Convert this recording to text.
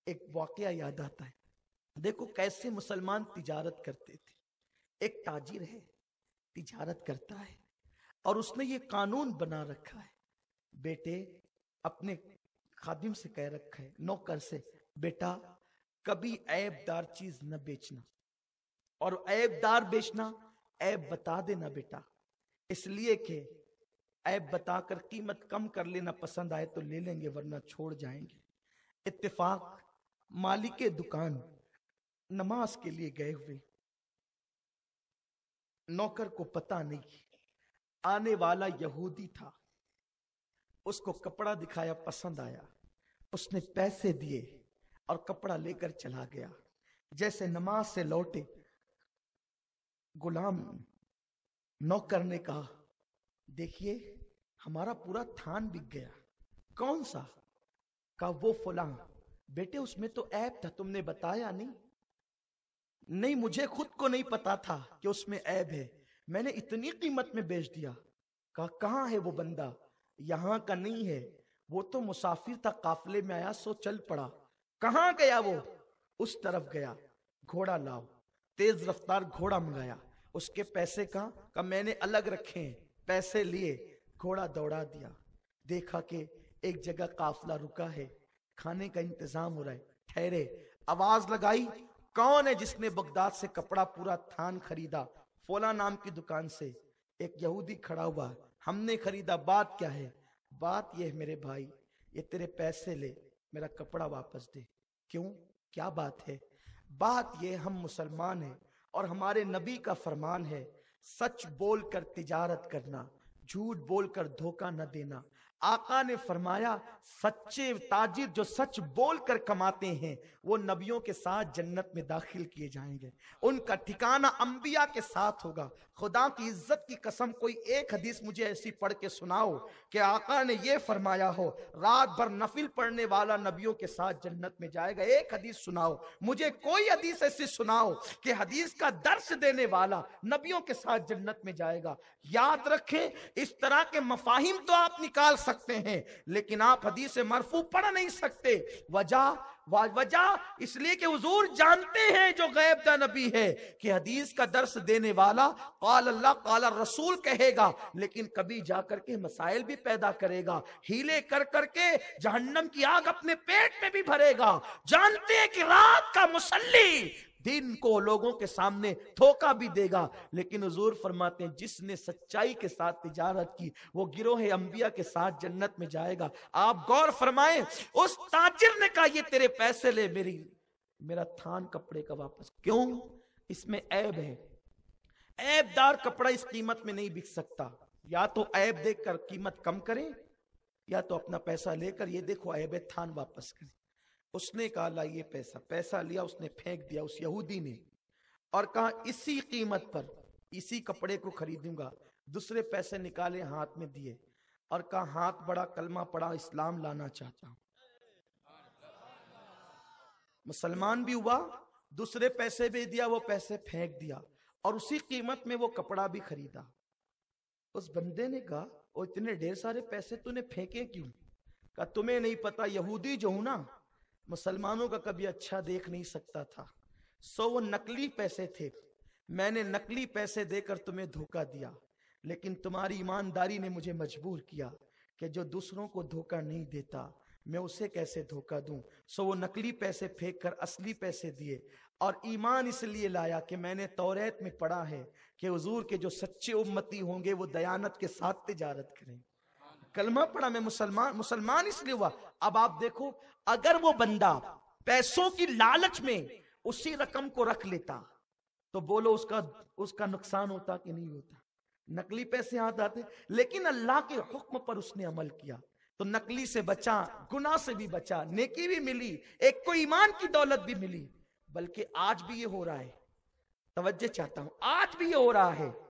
ایک واقعہ یاد آتا ہے. دیکھو کیسے مسلمان تجارت کرتے تھے. ایک تاجر ہے, تجارت کرتا ہے, اور اس نے یہ قانون بنا رکھا ہے, بیٹے اپنے خادم سے کہہ رکھا ہے, نوکر سے, بیٹا کبھی عیب دار چیز نہ بیچنا, اور عیب دار بیچنا عیب بتا دینا بیٹا, اس لیے کہ عیب بتا کر قیمت کم کر لینا, پسند آئے تو لے لیں گے ورنہ چھوڑ جائیں گے. اتفاق مالک دکان نماز کے لیے گئے ہوئے, نوکر کو پتا نہیں, آنے والا یہودی تھا, اس کو کپڑا دکھایا, پسند آیا, اس نے پیسے دیے اور کپڑا لے کر چلا گیا. جیسے نماز سے لوٹے, غلام نوکر نے کہا دیکھیے ہمارا پورا تھان بک گیا. کون سا؟ کہا وہ فلاں. بیٹے اس میں تو عیب تھا, تم نے بتایا نہیں. نہیں مجھے خود کو نہیں پتا تھا کہ اس میں عیب ہے, میں نے اتنی قیمت میں بیچ دیا. کہا کہاں ہے وہ بندہ؟ یہاں کا نہیں ہے, وہ تو مسافر تھا, قافلے میں آیا سو چل پڑا. کہاں گیا وہ؟ اس طرف گیا. گھوڑا لاؤ. تیز رفتار گھوڑا منگایا. اس کے پیسے کہا میں نے الگ رکھے ہیں. پیسے لیے, گھوڑا دوڑا دیا. دیکھا کہ ایک جگہ قافلہ رکا ہے, کھانے کا انتظام ہو رہا ہے. ٹھہرے, آواز لگائی, کون ہے جس نے بغداد سے کپڑا پورا تھان خریدا؟ فلاں نام کی دکان سے. ایک یہودی کھڑا ہوا, ہم نے خریدا. بات کیا ہے؟ بات یہ ہے میرے بھائی, یہ تیرے پیسے لے, میرا کپڑا واپس دے. کیوں؟ کیا بات ہے؟ بات یہ ہم مسلمان ہیں اور ہمارے نبی کا فرمان ہے سچ بول کر تجارت کرنا, جھوٹ بول کر دھوکہ نہ دینا. آقا نے فرمایا سچے تاجر جو سچ بول کر کماتے ہیں وہ نبیوں کے ساتھ جنت میں داخل کیے جائیں گے, ان کا ٹھکانہ انبیاء کے ساتھ ہوگا. خدا کی عزت کی قسم کوئی ایک حدیث مجھے ایسی پڑھ کے سناؤ کہ آقا نے یہ فرمایا ہو رات بھر نفل پڑھنے والا نبیوں کے ساتھ جنت میں جائے گا. ایک حدیث سناؤ مجھے, کوئی حدیث ایسی سناؤ کہ حدیث کا درس دینے والا نبیوں کے ساتھ جنت میں جائے گا. یاد رکھیں اس طرح کے مفاہیم تو آپ نکال سکتے ہیں لیکن آپ حدیث مرفوع پڑھ نہیں سکتے. وجہ اس لیے کہ حضور جانتے ہیں جو غیب دا نبی ہے کہ حدیث کا درس دینے والا قال اللہ قال رسول کہے گا لیکن کبھی جا کر کے مسائل بھی پیدا کرے گا, ہیلے کر کر کے جہنم کی آگ اپنے پیٹ میں بھی بھرے گا. جانتے ہیں کہ رات کا مصلی دن کو لوگوں کے سامنے دھوکہ بھی دے گا, لیکن حضور فرماتے ہیں جس نے سچائی کے ساتھ تجارت کی وہ گروہ انبیاء کے ساتھ جنت میں جائے گا. آپ غور فرمائیں, اس تاجر نے کہا یہ تیرے پیسے لے, میرا تھان کپڑے کا واپس. کیوں؟ اس میں عیب ہے, عیب دار کپڑا اس قیمت میں نہیں بک سکتا. یا تو عیب دیکھ کر قیمت کم کریں یا تو اپنا پیسہ لے کر یہ دیکھو عیب ہے تھان واپس کریں. اس نے کہا لائیے پیسہ لیا, اس نے پھینک دیا اس یہودی نے, اور کہا اسی قیمت پر اسی کپڑے کو خریدوں گا. دوسرے پیسے نکالے ہاتھ میں دیے اور کہا ہاتھ بڑا, کلمہ پڑا, اسلام لانا چاہتا ہوں. مسلمان بھی ہوا, دوسرے پیسے بھی دیا, وہ پیسے پھینک دیا اور اسی قیمت میں وہ کپڑا بھی خریدا. اس بندے نے کہا وہ اتنے ڈھیر سارے پیسے تو نے پھینکے کیوں؟ کہا تمہیں نہیں پتا یہودی جو ہوں نا مسلمانوں کا کبھی اچھا دیکھ نہیں سکتا تھا, سو وہ نقلی پیسے تھے, میں نے نقلی پیسے دے کر تمہیں دھوکہ دیا, لیکن تمہاری ایمانداری نے مجھے مجبور کیا کہ جو دوسروں کو دھوکہ نہیں دیتا میں اسے کیسے دھوکہ دوں. سو وہ نقلی پیسے پھینک کر اصلی پیسے دیے اور ایمان اس لیے لایا کہ میں نے توریت میں پڑھا ہے کہ حضور کے جو سچے امتی ہوں گے وہ دیانت کے ساتھ تجارت کریں. کلمہ پڑھا, میں مسلمان اس لیے ہوا. اب آپ دیکھو اگر وہ بندہ پیسوں کی لالچ میں اسی رقم کو رکھ لیتا تو بولو اس کا نقصان ہوتا کہ نہیں ہوتا؟ نقلی پیسے ہاتھ آتے, لیکن اللہ کے حکم پر اس نے عمل کیا تو نقلی سے بچا, گناہ سے بھی بچا, نیکی بھی ملی, ایک کو ایمان کی دولت بھی ملی. بلکہ آج بھی یہ ہو رہا ہے, توجہ چاہتا ہوں, آج بھی یہ ہو رہا ہے